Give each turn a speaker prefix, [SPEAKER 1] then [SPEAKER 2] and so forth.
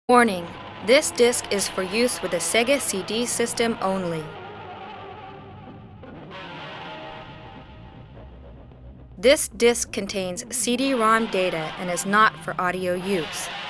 [SPEAKER 1] Warning: this disc is for use with the SEGA CD system only. This disc contains CD-ROM data and is not for audio use.